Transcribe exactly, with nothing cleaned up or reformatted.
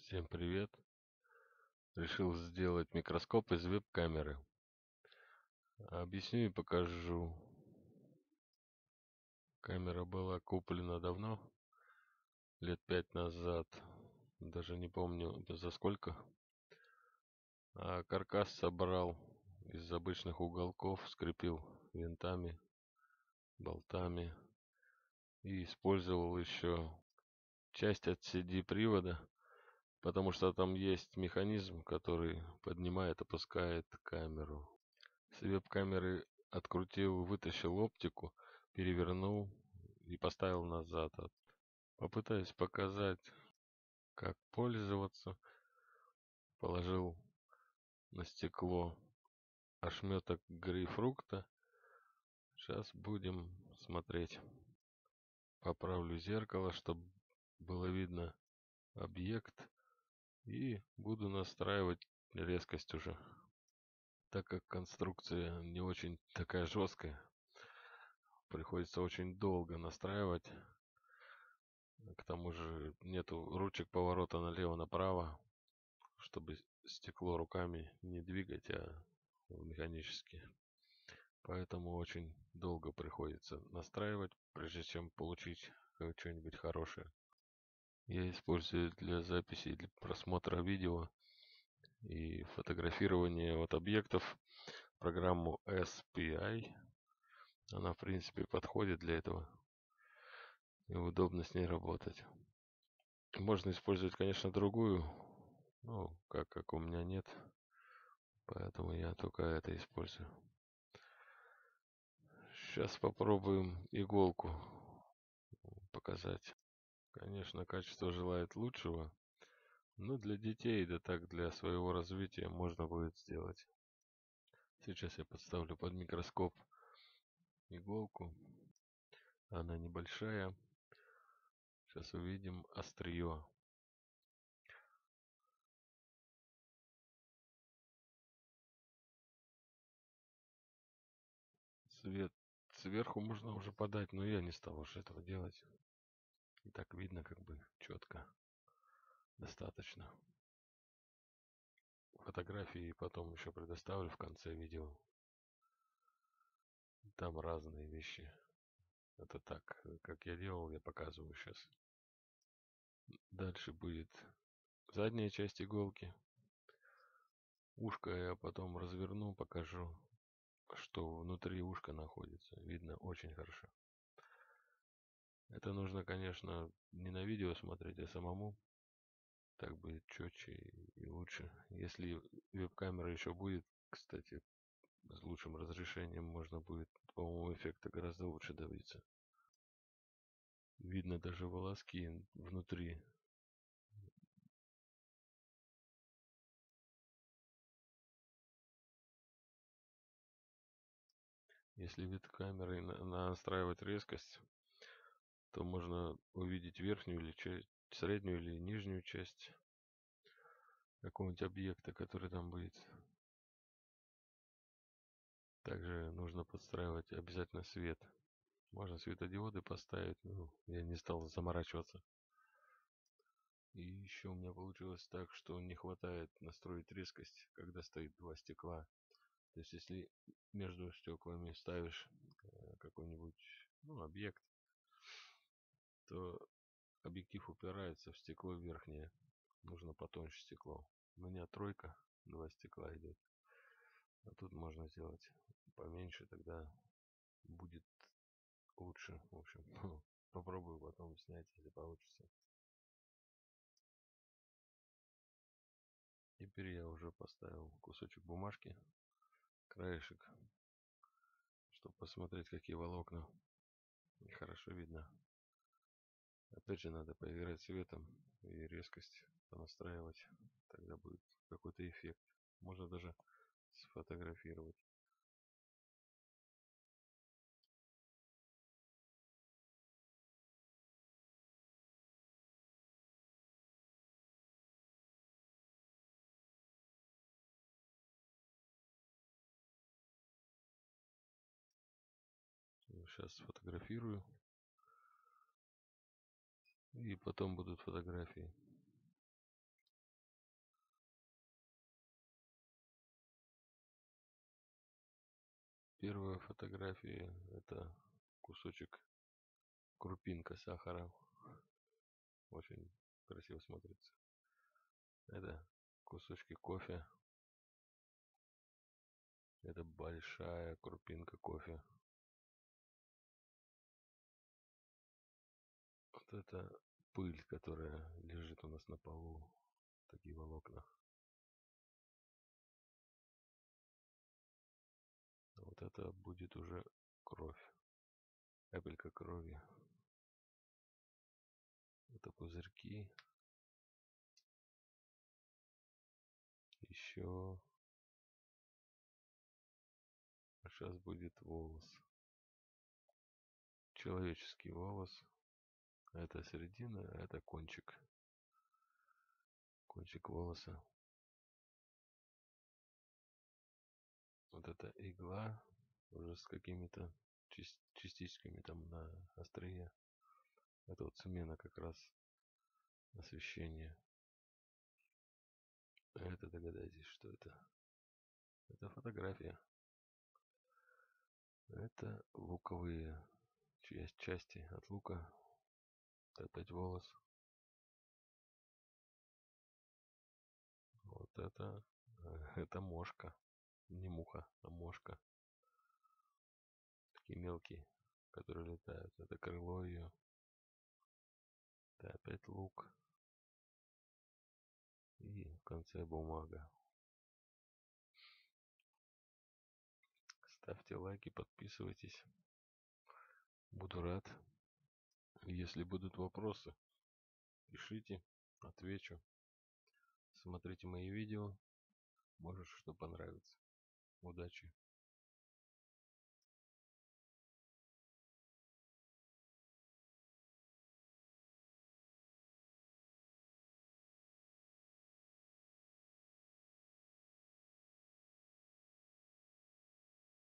Всем привет! Решил сделать микроскоп из веб-камеры. Объясню и покажу. Камера была куплена давно, лет пять назад. Даже не помню за сколько. А каркас собрал из обычных уголков, скрепил винтами, болтами. И использовал еще часть от си ди-привода, потому что там есть механизм, который поднимает, опускает камеру. С веб-камеры открутил, вытащил оптику, перевернул и поставил назад. Попытаюсь показать, как пользоваться. Положил на стекло ошметок грейпфрукта. Сейчас будем смотреть. Поправлю зеркало, чтобы было видно объект. И буду настраивать резкость уже. Так как конструкция не очень такая жесткая, приходится очень долго настраивать. К тому же нету ручек поворота налево-направо, чтобы стекло руками не двигать, а механически. Поэтому очень долго приходится настраивать, прежде чем получить что-нибудь хорошее. Я использую для записи, для просмотра видео и фотографирования от объектов программу эс пи ай. Она, в принципе, подходит для этого. И удобно с ней работать. Можно использовать, конечно, другую, ну, как, как у меня нет, поэтому я только это использую. Сейчас попробуем иголку показать. Конечно, качество желает лучшего, но для детей, да так для своего развития можно будет сделать. Сейчас я подставлю под микроскоп иголку. Она небольшая. Сейчас увидим острие. Свет сверху можно уже подать, но я не стал уж этого делать. И так видно как бы четко. Достаточно. Фотографии потом еще предоставлю в конце видео. Там разные вещи. Это так, как я делал, я показываю сейчас. Дальше будет задняя часть иголки. Ушко я потом разверну, покажу, что внутри ушка находится. Видно очень хорошо. Это нужно, конечно, не на видео смотреть, а самому. Так будет четче и лучше. Если веб-камера еще будет, кстати, с лучшим разрешением, можно будет, по-моему, эффекта гораздо лучше добиться. Видно даже волоски внутри. Если вид камеры настраивать резкость, то можно увидеть верхнюю или часть, среднюю или нижнюю часть какого-нибудь объекта, который там будет. Также нужно подстраивать обязательно свет. Можно светодиоды поставить, но я не стал заморачиваться. И еще у меня получилось так, что не хватает настроить резкость, когда стоит два стекла. То есть, если между стеклами ставишь какой-нибудь, ну, объект, то объектив упирается в стекло верхнее. Нужно потоньше стекло. У меня тройка, два стекла идет. А тут можно сделать поменьше, тогда будет лучше. В общем, попробую потом снять, если получится. Теперь я уже поставил кусочек бумажки, краешек, чтобы посмотреть, какие волокна. И хорошо видно. Опять же, надо поиграть цветом и резкость понастраивать. Тогда будет какой-то эффект. Можно даже сфотографировать. Сейчас сфотографирую. И потом будут фотографии. Первая фотография — это кусочек, крупинка сахара. Очень красиво смотрится. Это кусочки кофе. Это большая крупинка кофе. Вот это пыль, которая лежит у нас на полу. Такие волокна. Вот это будет уже кровь. Капелька крови. Это пузырьки. Еще. А сейчас будет волос. Человеческий волос. Это середина, а это кончик. Кончик волоса. Вот эта игла уже с какими-то частичками там на острие. Это вот смена как раз освещения. Это догадайтесь, что это. Это фотография. Это луковые части от лука. Это опять волос. Вот это, это мошка. Не муха, а мошка. Такие мелкие, которые летают. Это крыло ее. Это опять лук. И в конце бумага. Ставьте лайки, подписывайтесь. Буду рад. Если будут вопросы, пишите, отвечу. Смотрите мои видео. Может, что понравится. Удачи!